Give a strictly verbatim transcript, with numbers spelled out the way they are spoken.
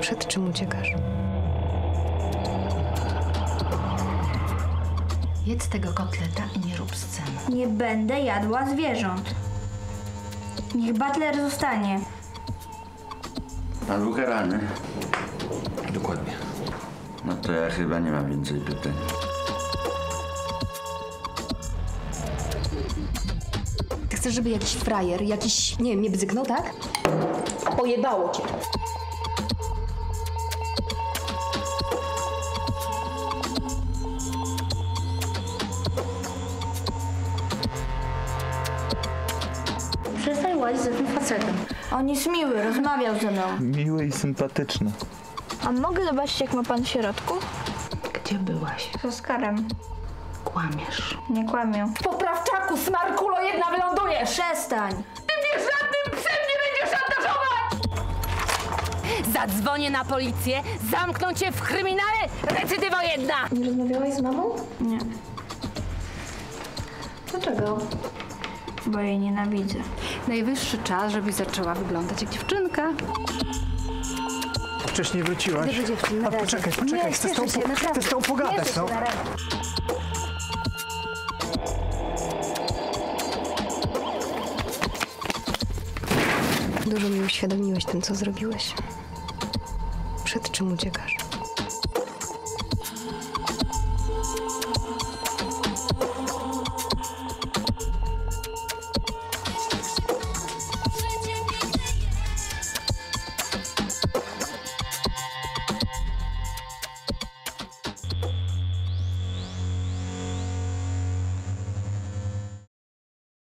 Przed czym uciekasz? Jedz tego kotleta i nie rób scen. Nie będę jadła zwierząt. Niech Butler zostanie. Pan był karany. Dokładnie. No to ja chyba nie mam więcej pytań. Ty chcesz, żeby jakiś frajer, jakiś, nie wiem, nie bzyknął, tak? Pojebało cię. Przestań łazić za tym facetem. On jest miły, rozmawiał ze mną. Miły i sympatyczny. A mogę zobaczyć, jak ma pan w środku? Gdzie byłaś? Z Oskarem. Kłamiesz. Nie kłamię. W poprawczaku, smarkulo, jedna wylądujesz! Przestań. Ty mnie żadnym psem nie będziesz szantażować! Zadzwonię na policję, zamkną cię w kryminale, recydywo jedna! Nie rozmawiałaś z mamą? Nie. Dlaczego? Bo jej nienawidzę. Najwyższy czas, żebyś zaczęła wyglądać jak dziewczynka. Wcześniej wróciłaś. Gdyby dziewczyn, na A, razie. poczekaj, poczekaj, Nie, chcę z tą, cieszę się, po, naprawdę. chcę z tą pogadać, Cieszę no. się, na razie. Dużo mi uświadomiłeś tym, co zrobiłeś. Przed czym uciekasz?